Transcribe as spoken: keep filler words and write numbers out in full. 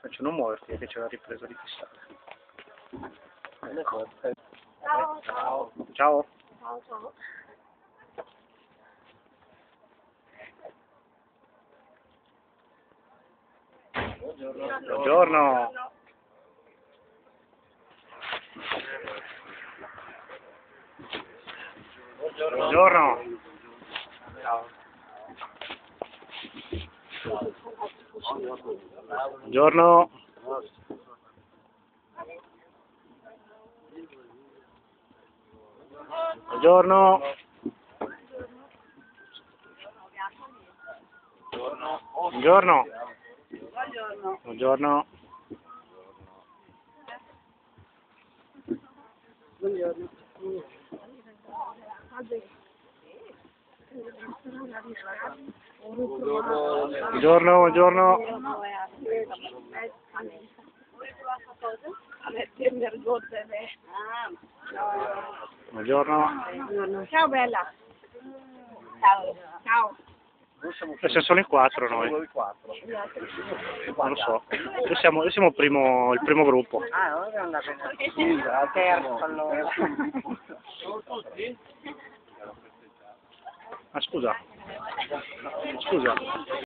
Cioè, non muoverti che c'è la ripresa di fissare. Ciao, ciao. Ciao. Ciao, ciao. Buongiorno. Buongiorno. Ciao. Buongiorno. Buongiorno. Buongiorno. Buongiorno. Buongiorno. Buongiorno, buongiorno. Buongiorno. Ciao bella. Ciao. Ciao. Siamo solo in quattro noi. Non lo so. Noi siamo, noi siamo il, primo, il primo gruppo. Ah, non è andato in terzo allora. Ah, scusa. Scusa.